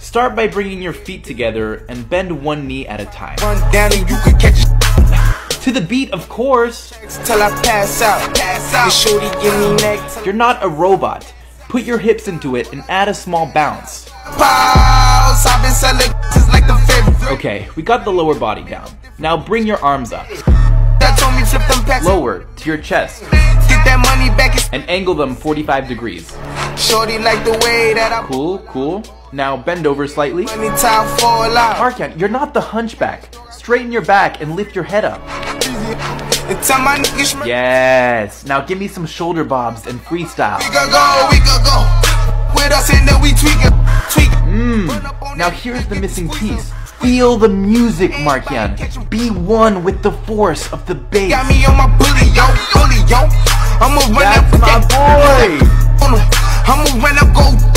Start by bringing your feet together and bend one knee at a time. Run down and you can catch To the beat, of course. till I pass out. The shorty give me neck. You're not a robot. Put your hips into it and add a small bounce. Pause. I've been selling like the favorite. Okay, we got the lower body down. Now bring your arms up. That told me flip them packs. Lower to your chest Get that money back. and angle them 45 degrees. Shorty like the way that I Cool, cool. Now bend over slightly. money time fall out. Markian, you're not the hunchback. Straighten your back and lift your head up. And tell my niggas Yes. Now give me some shoulder bobs and freestyle. we could go. With us and then we tweak it. Now here's the missing piece. Feel the music, Markian. Be one with the force of the bass. Got me on my bully, yo. I'ma run That's up my boy. I'ma run up, go